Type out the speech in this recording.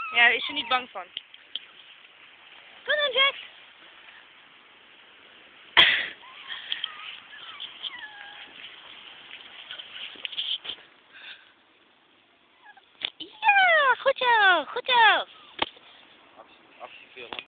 Ja, daar is er niet bang van. Kom dan, Jack. Ja, goed zo, goed zo. Actie filmen.